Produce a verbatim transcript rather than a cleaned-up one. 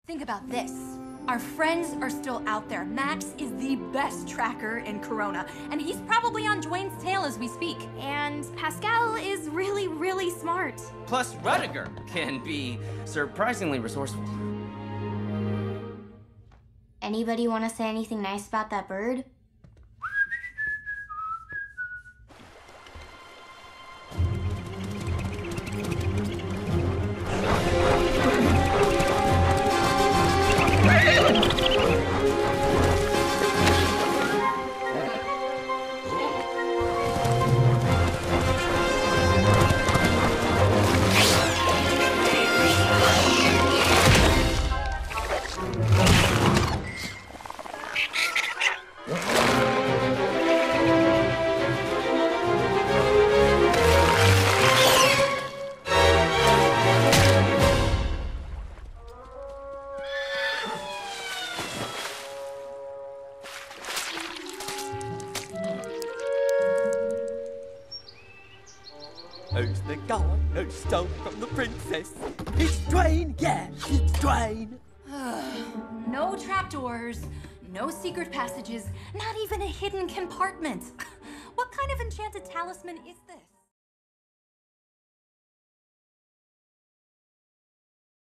Think about this. Our friends are still out there. Max is the best tracker in Corona, and he's probably on Dwayne's tail as we speak. And Pascal is really, really smart. Plus, Rudiger can be surprisingly resourceful. Anybody want to say anything nice about that bird? Who's the guy who stole from the princess? It's Dwayne, yeah, it's Dwayne. No trapdoors, no secret passages, not even a hidden compartment. What kind of enchanted talisman is this?